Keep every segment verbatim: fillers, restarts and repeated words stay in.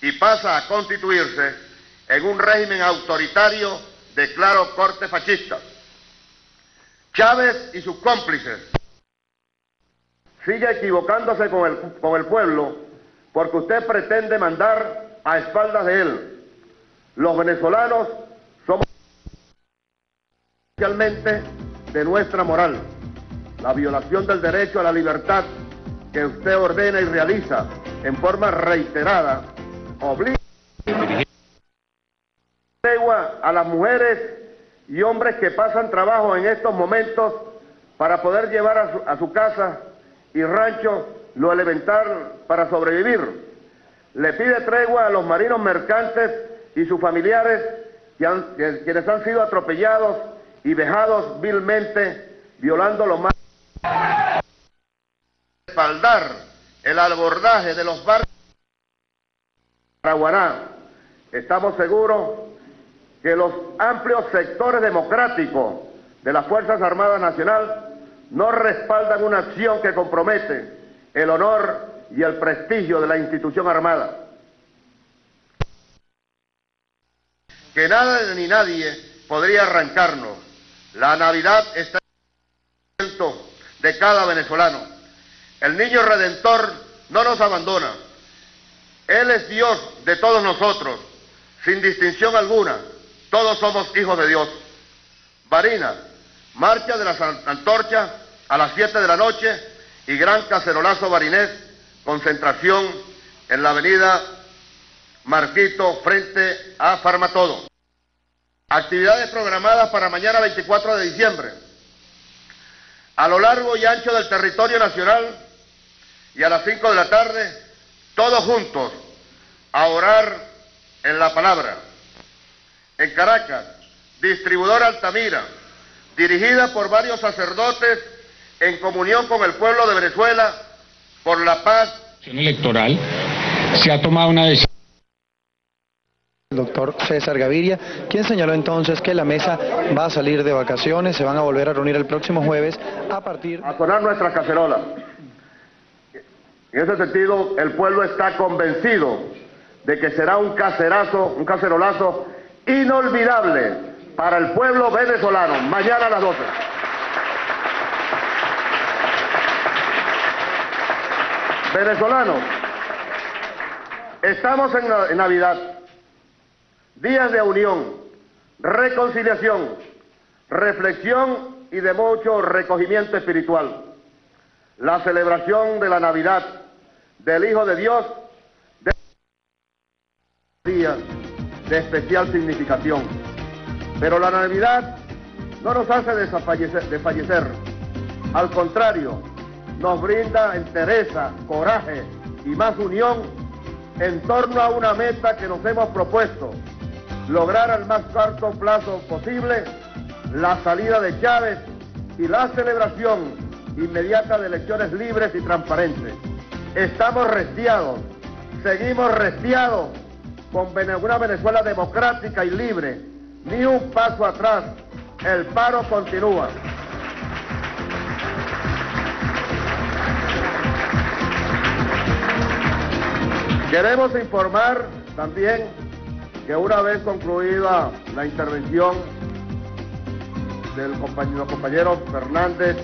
y pasa a constituirse en un régimen autoritario de claro corte fascista. Chávez y sus cómplices sigue equivocándose con el, con el pueblo porque usted pretende mandar a espaldas de él. Los venezolanos somos especialmente de nuestra moral. La violación del derecho a la libertad que usted ordena y realiza en forma reiterada obliga a las mujeres y hombres que pasan trabajo en estos momentos para poder llevar a su, a su casa y rancho lo elemental para sobrevivir. Le pide tregua a los marinos mercantes y sus familiares que han, que, quienes han sido atropellados y vejados vilmente, violando los más respaldar el abordaje de los barcos de Paraguaná. Estamos seguros que los amplios sectores democráticos de las Fuerzas Armadas Nacionales no respaldan una acción que compromete el honor y el prestigio de la institución armada. Que nada ni nadie podría arrancarnos. La Navidad está en el corazón de cada venezolano. El niño redentor no nos abandona. Él es Dios de todos nosotros, sin distinción alguna. Todos somos hijos de Dios. Barinas, marcha de las antorchas a las siete de la noche y gran cacerolazo barinés, concentración en la avenida Marquito frente a Farmatodo. Actividades programadas para mañana veinticuatro de diciembre. A lo largo y ancho del territorio nacional y a las cinco de la tarde, todos juntos a orar en la palabra. En Caracas, distribuidora Altamira, dirigida por varios sacerdotes en comunión con el pueblo de Venezuela por la paz electoral, se ha tomado una decisión. El doctor César Gaviria, quien señaló entonces que la mesa va a salir de vacaciones, se van a volver a reunir el próximo jueves a partir... a sonar nuestras cacerolas. En ese sentido, el pueblo está convencido de que será un cacerazo, un cacerolazo inolvidable para el pueblo venezolano, mañana a las doce. Venezolanos, estamos en, en Navidad, días de unión, reconciliación, reflexión y de mucho recogimiento espiritual. La celebración de la Navidad del Hijo de Dios de días de especial significación. Pero la Navidad no nos hace desfallecer, desfallecer. Al contrario, nos brinda entereza, coraje y más unión en torno a una meta que nos hemos propuesto: lograr al más corto plazo posible la salida de Chávez y la celebración inmediata de elecciones libres y transparentes. Estamos restiados, seguimos restiados con una Venezuela democrática y libre. Ni un paso atrás, el paro continúa. Queremos informar también que una vez concluida la intervención del compañero, los compañeros Fernández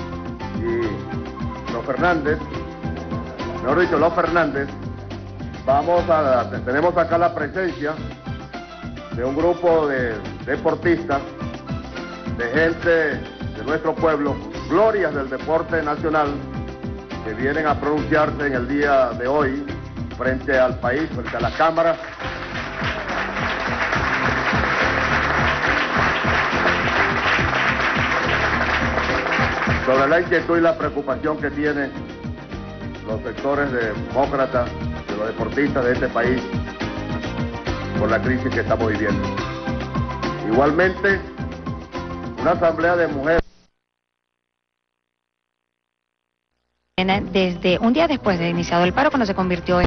y los Fernández, mejor dicho, los Fernández, vamos a, tenemos acá la presencia de un grupo de deportistas, de gente de nuestro pueblo, glorias del deporte nacional, que vienen a pronunciarse en el día de hoy frente al país, frente a la Cámara. Sobre la inquietud y la preocupación que tienen los sectores demócratas, de los deportistas de este país, por la crisis que estamos viviendo. Igualmente, una asamblea de mujeres. Desde un día después de iniciado el paro, cuando se convirtió en...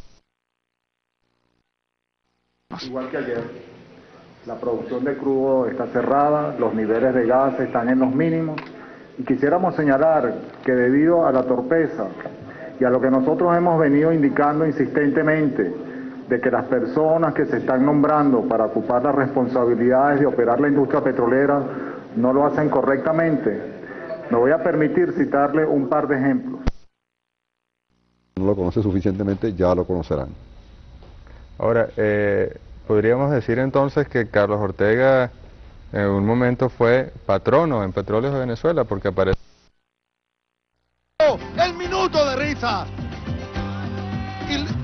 Igual que ayer, la producción de crudo está cerrada, los niveles de gas están en los mínimos, y quisiéramos señalar que debido a la torpeza y a lo que nosotros hemos venido indicando insistentemente de que las personas que se están nombrando para ocupar las responsabilidades de operar la industria petrolera no lo hacen correctamente. Me voy a permitir citarle un par de ejemplos. No lo conoce suficientemente, ya lo conocerán. Ahora, eh, podríamos decir entonces que Carlos Ortega en un momento fue patrono en Petróleos de Venezuela, porque aparece... ¡El minuto de risa! Y